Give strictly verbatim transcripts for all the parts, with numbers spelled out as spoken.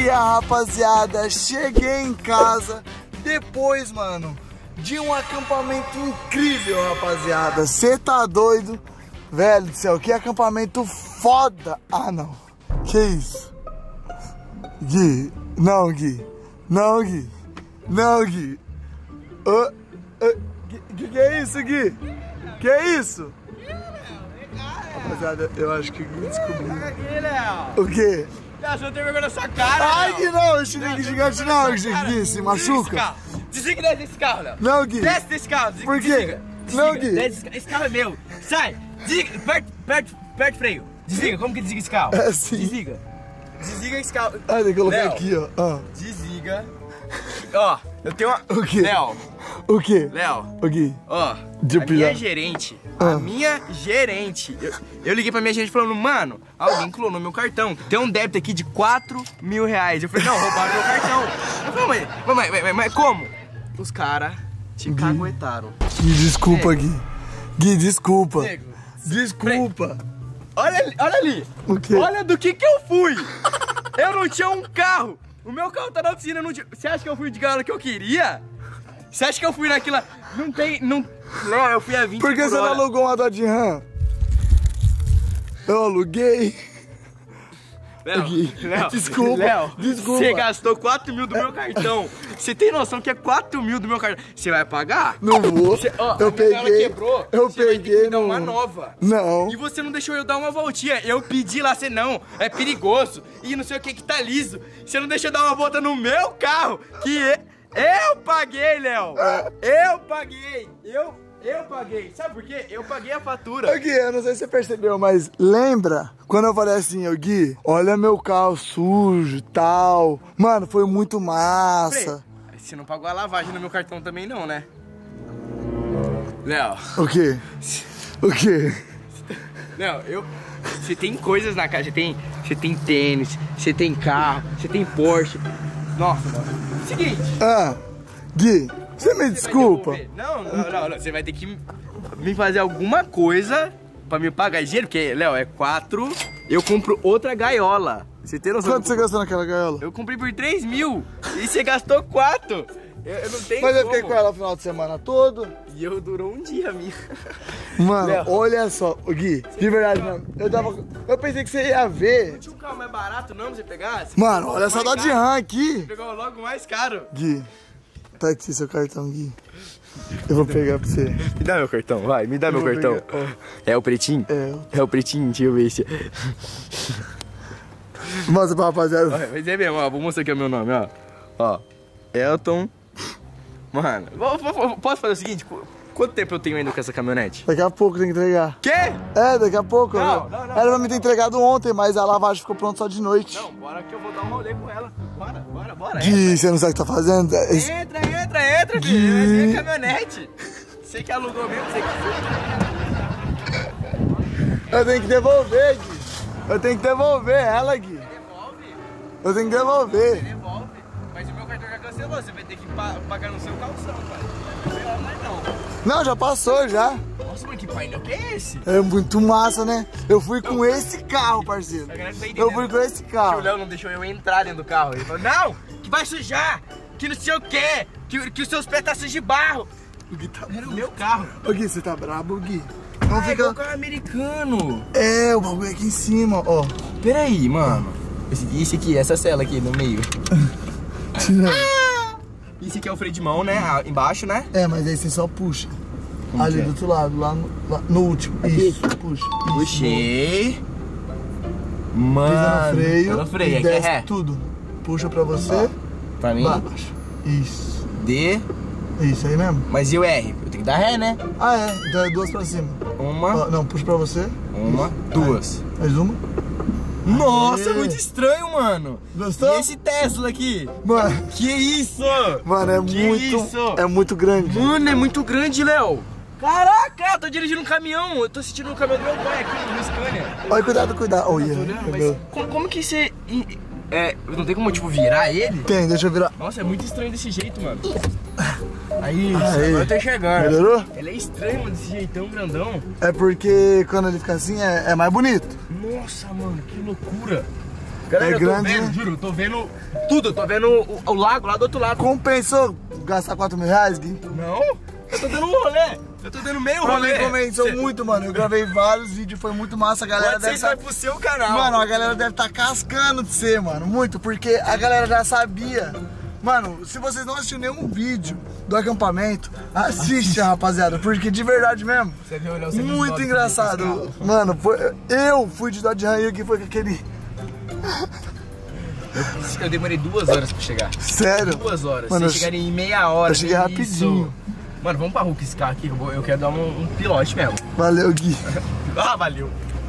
dia, rapaziada. Cheguei em casa depois, mano, de um acampamento incrível, rapaziada. Cê tá doido? Velho do céu, que acampamento foda. Ah, não. Que isso? Gui, não, Gui. Não, Gui. Não, Gui. Uh, uh, Gui, que é isso, Gui? Que é isso? Rapaziada, eu acho que o Gui descobriu. O quê? Você não tem vergonha na sua cara, ai, não. Gui, não, esse Gui gigante não, Gui, se machuca. Desliga desse, desse carro, Léo. Não, Gui. Desce desse carro, desliga. Por quê? Desliga, desliga. Não, Gui. Desce, esse carro é meu. Sai, desliga, perde, perde, perde freio. Desliga, como que desliga esse carro? É assim. Desliga. Desliga esse carro. Ah, tem que colocar Léo, aqui, ó. Ah. Desliga. Ó, eu tenho uma... O quê? Léo. O quê? Léo. O Gui. Ó, De a pilhar. minha gerente, Ah. a minha gerente, eu, eu liguei pra minha gerente falando, mano, alguém clonou meu cartão, tem um débito aqui de quatro mil reais. Eu falei, não, roubaram meu cartão. Eu falei, mas, mas, mas, mas como? Os caras te Gui. caguetaram. Gui, desculpa, Nego. Gui. Gui, desculpa. Nego. Desculpa. Olha ali, olha ali. O quê? Olha do que que eu fui. Eu não tinha um carro. O meu carro tá na oficina, não tinha... Você acha que eu fui de galera que eu queria? Você acha que eu fui naquela... Não tem... Não... Não, eu fui a vinte Por que por você não hora. alugou uma Dodge Ram? Eu aluguei. Léo, Gui, Léo, desculpa, Léo, desculpa. você gastou quatro mil do meu cartão. Você tem noção que é quatro mil do meu cartão? Você vai pagar? Não vou. Você, ó, eu a minha tela peguei. quebrou. Eu você vai ter que peguei me dar no... uma nova. Não. E você não deixou eu dar uma voltinha. Eu pedi lá, você não. É perigoso. E não sei o que que tá liso. Você não deixou eu dar uma volta no meu carro. Que eu paguei, Léo. Eu paguei. Eu... Eu paguei. Sabe por quê? Eu paguei a fatura. Ô, Gui, eu não sei se você percebeu, mas lembra quando eu falei assim, ô Gui, olha meu carro sujo e tal. Mano, foi muito massa. Frei, você não pagou a lavagem no meu cartão também não, né? Léo. O quê? O quê? Léo, eu... Você tem coisas na casa. Você tem, você tem tênis, você tem carro, você tem Porsche. Nossa, mano. Seguinte. Ah, Gui, você me Você desculpa. vai devolver? Não, não, não, não. Você vai ter que me fazer alguma coisa pra me pagar dinheiro, porque, Léo, é quatro. Eu compro outra gaiola. Você tem noção? Quanto você gastou naquela gaiola? Eu comprei por três mil e você gastou quatro. Eu, eu não tenho Mas eu como. fiquei com ela o final de semana todo. E eu durou um dia, minha. Mano, Léo. olha só, ô Gui, de verdade, mano. Eu tava. Eu pensei que você ia ver. Não tinha um carro mais barato não pra você pegar? Você Mano, pegou olha o essa mais Dodge caro. Ram aqui. Você pegou logo o mais caro. Gui, tá aqui seu cartão, Gui. Eu vou pegar pra você. Me dá meu cartão, vai, me dá meu vou cartão. pegar, É o pretinho? É. É o pretinho, deixa eu ver se... Mostra pra rapaziada. Olha, mas é mesmo, ó, vou mostrar aqui o meu nome, ó. Ó, Elton. Mano, vou- vou- vou- posso fazer o seguinte? Qu- Quanto tempo eu tenho ainda com essa caminhonete? Daqui a pouco tem que entregar. Quê? É, daqui a pouco. Não, né? não, não, Era pra não, mim ter não. entregado ontem, mas a lavagem ficou pronta só de noite. Não, bora que eu vou dar um rolê com ela. Bora, bora, bora. Gui, você não sabe o que tá fazendo? Esse- Entra, entra, entra, filho. É minha caminhonete. Você que alugou mesmo, você que Eu tenho que devolver, Gui. Eu tenho que devolver ela, Gui. devolve. Eu tenho que devolver. Devolve. Mas o meu cartão já cancelou, você vai ter que pa- pagar no seu calção, pai. Não vai lá mais não. Não, já passou já. Nossa, mano, que painel que é esse? É muito massa, né? Eu fui com esse carro, parceiro. A galera tá entendendo. Eu fui com esse Que o carro. Léo não deixou eu entrar dentro do carro. Ele falou, não, que vai sujar, que não sei o quê, que, que os seus pés tá sujos de barro. O Gui tá... Era o meu carro. Ô, Gui, você tá brabo, Gui? Não Ah, é fica... meu carro americano. É, o bagulho aqui em cima, ó. Pera aí, mano. Esse, esse aqui, essa cela aqui no meio. Tira. Esse aqui é o freio de mão, né? Ah, embaixo, né? É, mas aí você só puxa. Como Ali que é? do outro lado, lá no, lá no último. Isso, puxa. Isso. Puxei. Mano. Pisa no freio. Tá no freio, e aqui é desce ré. tudo. Puxa pra você. Pra mim, Baixa. Isso. D. Isso aí mesmo? Mas e o R? Eu tenho que dar ré, né? Ah, é. Então é duas pra cima. Uma, Ó, não, puxa pra você. uma, duas. Mais uma. Nossa, Aê. muito estranho, mano. Gostou? E esse Tesla aqui? Mano, Que isso? mano, é Que muito. isso? É muito grande. Mano, é muito grande, Léo. Caraca, eu tô dirigindo um caminhão. Eu tô assistindo o caminhão do meu pai aqui no Scania. Olha, cuidado, cuidado. Olha, Tô olhando, mas meu. como, como que você... É, não tem como, tipo, virar ele? Tem, deixa eu virar. Nossa, é muito estranho desse jeito, mano. Aí, Aí. agora eu tô enxergando. Melhorou? Ele é estranho, mano, desse jeitão grandão. É porque quando ele fica assim é, é mais bonito. Nossa, mano, que loucura. Galera, é eu grande, tô vendo, né? juro, eu tô vendo tudo. Eu tô vendo o, o lago lá do outro lado. Compensou gastar quatro mil reais, Gui? Não, eu tô dando um rolê. Eu tô dando meio Pra rolê. mim compensou Cê... muito, mano. Eu gravei vários vídeos, foi muito massa. A galera Pode ser deve que vai pro seu canal. Mano, a galera deve estar tá cascando de ser, mano. Muito, porque a galera já sabia. Mano, se vocês não assistiram nenhum vídeo do acampamento, assiste, rapaziada. Porque de verdade mesmo, Você viu, Léo, muito engraçado. Mano, foi, eu fui de Dodge Ram que foi com aquele... Eu, eu demorei duas horas pra chegar. Sério? Duas horas. Mano, Vocês chegarem em meia hora. eu cheguei que rapidinho. isso. Mano, vamos pra rua com esse carro aqui, que eu, vou, eu quero dar um, um pilote mesmo. Valeu, Gui. Ah, valeu.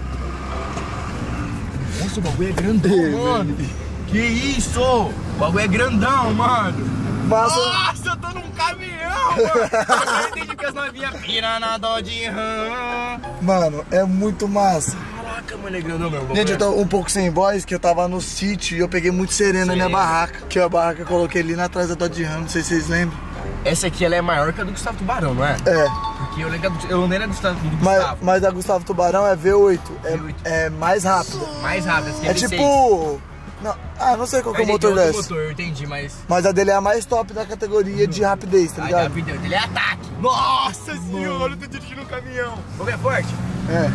Nossa, o bagulho é grandão, Ei, mano. Que isso? O bagulho é grandão, mano. Massa. Nossa, eu tô num caminhão, mano. Eu entendi que as novinhas piram na Dodge Ram. Mano, é muito massa. Caraca, mano, é grandão mesmo. Gente, eu tô um pouco sem voz, que eu tava no sítio e eu peguei muito sereno na minha barraca. Que a barraca eu coloquei ali na trás da Dodge Ram, não sei se vocês lembram. Essa aqui, ela é maior que a do Gustavo Tubarão, não é? É. Porque eu lembro, eu andei na Gustavo, do Mas, Gustavo. mas a Gustavo Tubarão é V oito, é, V oito. é mais rápida. Mais rápida, essa aqui é, É V seis. tipo... Não, ah, não sei qual que é o motor desse. dessa. motor, eu entendi, mas... Mas a dele é a mais top da categoria de rapidez, tá Ai, ligado? a vida dele é ataque. Nossa senhora, eu tô dirigindo um caminhão. Como é forte? É.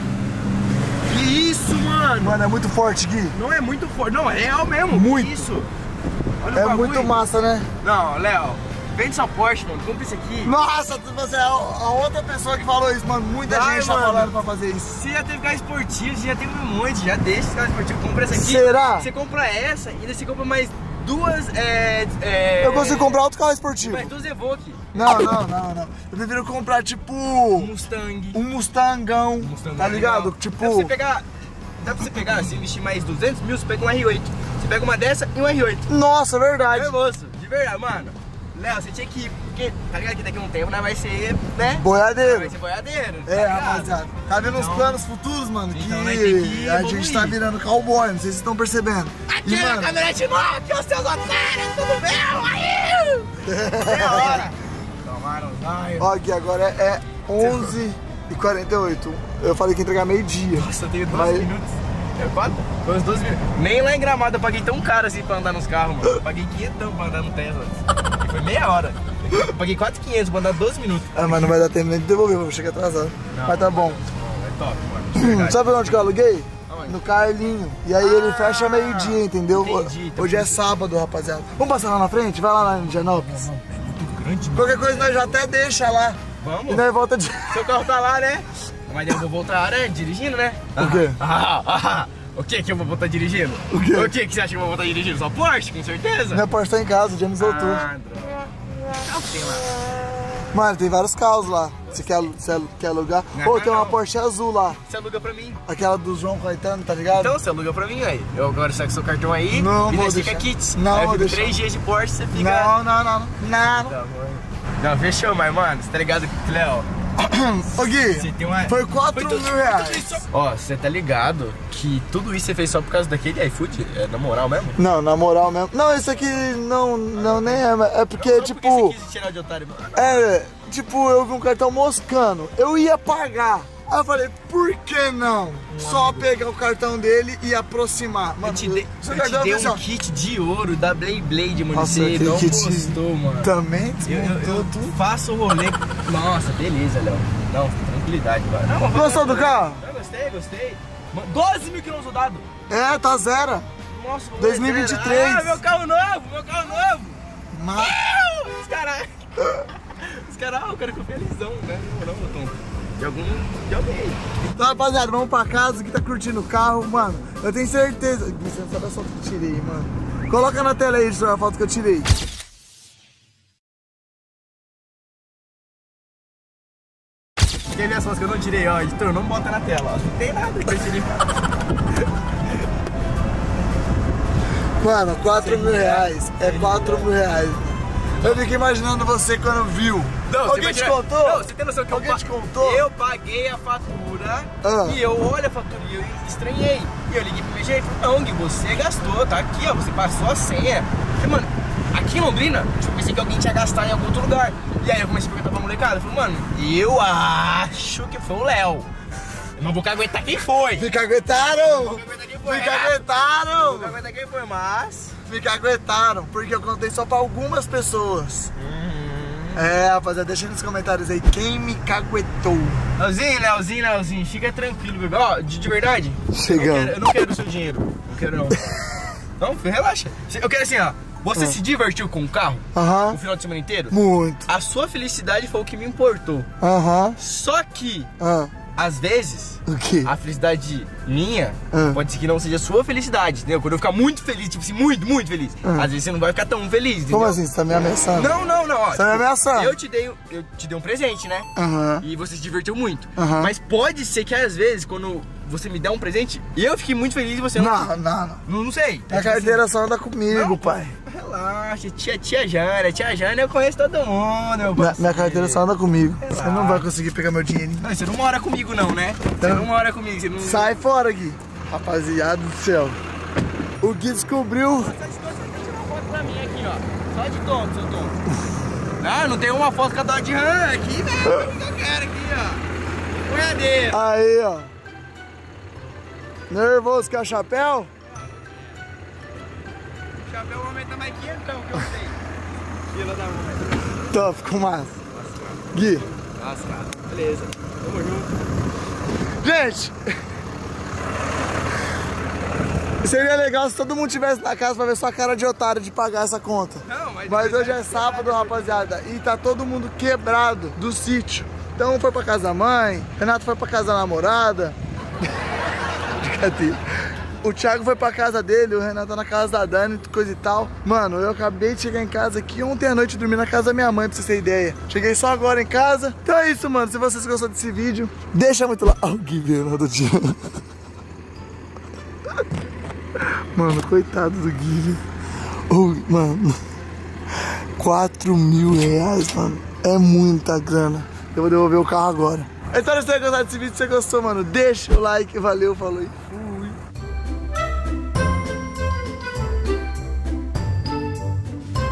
Que isso, mano? Mano, é muito forte, Gui. Não é muito forte, não, é real mesmo. Muito. Que isso? Olha o É bagulho. muito massa, né? Não, Léo, vende sua Porsche, mano, compra isso aqui. Nossa, você é a a outra pessoa que falou isso, mano. Muita Vai, gente tá mano. falando pra fazer isso. Você já teve carro esportivo, você já teve um monte, já deixa esse carro esportivo, compra essa aqui. Será? Você compra essa e ainda você compra mais duas, é... é Eu consigo comprar outro carro esportivo. mais duas Evoque. Não, não, não, não. Eu prefiro comprar, tipo, Um Mustang. um Mustangão, Mustang tá é ligado? legal. Tipo... Dá pra você pegar, dá pra você pegar, se investir mais duzentos mil, você pega um R oito. Você pega uma dessa e um R oito. Nossa, verdade. É, moço, de verdade, mano. Léo, você tinha que ir, porque tá ligado que daqui a um tempo, né, vai ser, né? Boiadeiro. Vai ser boiadeiro. tá É, ligado? rapaziada. Tá vendo os Então- planos futuros, mano? então que nós tem que a evoluir. gente tá virando cowboy, não sei se vocês estão percebendo. Aqui E, é a mano, caminhonete nova, aqui os seus otários, tudo bem? Aí! É a hora. Tomaram os raios. ó, aqui agora é onze e quarenta e oito. Eu falei que ia entregar meio-dia. Nossa, eu tenho doze Mas- minutos. É quatro? Foi uns doze minutos. Nem lá em Gramado eu paguei tão caro assim pra andar nos carros, mano. Eu paguei quinhentão pra andar no Tesla. E foi meia hora. Eu paguei quatro mil e quinhentos pra andar doze minutos. Ah, mas não vai dar tempo nem de devolver, vou chegar atrasado. Não, Mas tá bom. Bom, é top, mano. de verdade. Sabe onde que eu aluguei? Aonde? No Carlinho. E aí ele Ah, fecha meio-dia, entendeu? entendi, tá Hoje é bom. sábado, rapaziada. Vamos passar lá na frente? Vai lá, lá em Indianópolis. Muito grande, mano. Qualquer coisa nós já até deixa lá. E Vamos? nós volta de... Seu carro tá lá, né? Mas eu vou voltar, né? Dirigindo, né? O quê? Ah, ah, ah. O que que eu vou voltar dirigindo? O quê? O que que você acha que eu vou voltar dirigindo? Só Porsche, com certeza? Minha Porsche tá em casa, o James voltou. Ah, droga. Carro que tem lá? Mano, tem vários carros lá. Você quer, você quer alugar? Não, Pô, tem uma não. Porsche azul lá. Você aluga pra mim. Aquela do João Caetano, tá ligado? Então, você aluga pra mim aí. Eu agora saco seu cartão aí. Não, e vou daí fica deixar. kits. Não, aí vou fica deixar. três dias de Porsche, você fica... Não, não, não, não. Tá bom. Não, fechou, mas mano, você tá ligado que, Léo, Ô Gui, você tem uma... foi quatro tudo- mil reais. tudo isso- Ó, você tá ligado que tudo isso você fez só por causa daquele iFood? É na moral mesmo? Não, na moral mesmo. Não, isso aqui não, não nem é. É porque, Só tipo. porque você quis tirar de otário. É, tipo, eu vi um cartão moscando. Eu ia pagar. Aí eu falei, por que não? Só pegar o cartão dele e aproximar. Eu Mano, te dei, seu eu te cartão dei assim, um ó, kit de ouro da Blade Blade, mano. Nossa, Você aquele não kit gostou, mano. também Eu, eu, desmontou eu tudo. faço o rolê. Nossa, beleza, Léo. Não, tranquilidade, vai. Não, vai, Gostou vai, do vai. carro? Não, gostei, gostei. Mano, doze mil quilômetros rodados. É, tá zero. Nossa, vou dois mil e vinte e três. Ah, meu carro novo, meu carro novo. Mas... Os caras. Os caras, ah, o cara ficou felizão, né? Não, não, Tom. De algum. De alguém. Então, rapaziada, vamos pra casa que tá curtindo o carro, mano. Eu tenho certeza. Você não sabe a foto que eu tirei, mano. Coloca na tela aí, a foto que eu tirei. Quer ver as fotos que eu não tirei, ó? Editor, não bota na tela, ó. Não tem nada que eu tirei. Mano, quatro mil reais. É quatro mil reais. Eu fiquei imaginando você quando viu. Não, Alguém você te vai tirar- contou? Não, você tem noção que Alguém eu, pa- te contou? eu paguei a fatura Ah. e eu olho a fatura e eu estranhei. E eu liguei pro meu gerente e falei, não, Gui, você gastou, tá aqui, ó, você passou a senha. Eu falei, mano, aqui em Londrina, tipo, eu pensei que alguém tinha gastado em algum outro lugar. E aí eu comecei a perguntar pra molecada, eu falei, mano, eu acho que foi o Léo. Eu não vou aguentar quem foi. Fica aguentaram! Não vou aguentar quem foi. Fica Ah, aguentaram! não vou contar quem foi, mas... Me caguetaram, porque eu contei só pra algumas pessoas. Uhum. É, rapaziada, deixa nos comentários aí quem me caguetou. Leozinho, Leozinho, Leozinho, fica tranquilo, bebê. Ó, de, de verdade, Chegamos. Eu, quero, eu não quero o seu dinheiro. Não quero não. Não, filho, relaxa. Eu quero assim, ó. Você uhum. se divertiu com o carro? Aham. Uhum. O final de semana inteiro? Muito. A sua felicidade foi o que me importou. Aham. Uhum. Só que... Aham. Às vezes, o quê? A felicidade minha ah. pode ser que não seja a sua felicidade, entendeu? Quando eu ficar muito feliz, tipo assim, muito, muito feliz, ah. às vezes você não vai ficar tão feliz, entendeu? Como assim? Você tá me ameaçando? Não, não, não. Ó, você tá me ameaçando? Eu te dei, eu te dei um presente, né? Aham. E você se divertiu muito. Aham. Mas pode ser que às vezes, quando você me der um presente, eu fiquei muito feliz e você não... Não, não, não. Não, não sei. A carteira só anda comigo, não, pai. Relaxa, tia, tia Jana, tia Jana eu conheço todo mundo, meu minha, minha carteira só anda comigo. Relaxa. Você não vai conseguir pegar meu dinheirinho. Não, você não mora comigo não, né? Você não, não mora comigo, você não... Sai fora, Gui. Rapaziada do céu. O Gui descobriu... Só de tonto, você tem que tirar uma foto pra mim aqui, ó. Só de tonto, seu tonto. Não, não tem uma foto com a Dodge Ram aqui, velho. O que eu quero aqui, ó. Boiadeiro. Aí, ó. Nervoso, quer chapéu? O chapéu o homem tá mais quentão que eu sei. Fila da mãe. Então, ficou massa. Gui. Lascado. Beleza. Tamo junto. Gente. Seria legal se todo mundo estivesse na casa pra ver sua cara de otário de pagar essa conta. Não, mas... Mas hoje é sábado, rapaziada. E tá todo mundo quebrado do sítio. Então um foi pra casa da mãe, Renato foi pra casa da namorada. O Thiago foi pra casa dele, o Renato tá na casa da Dani, coisa e tal. Mano, eu acabei de chegar em casa aqui ontem à noite, dormi na casa da minha mãe, pra vocês terem ideia. Cheguei só agora em casa. Então é isso, mano. Se vocês gostaram desse vídeo, deixa muito lá. Olha o Gui vendo do dia. Mano, coitado do Gui. Oh, mano, quatro mil reais, mano. É muita grana. Eu vou devolver o carro agora. Então, se você gostou desse vídeo, se você gostou, mano, deixa o like. Valeu, falou aí.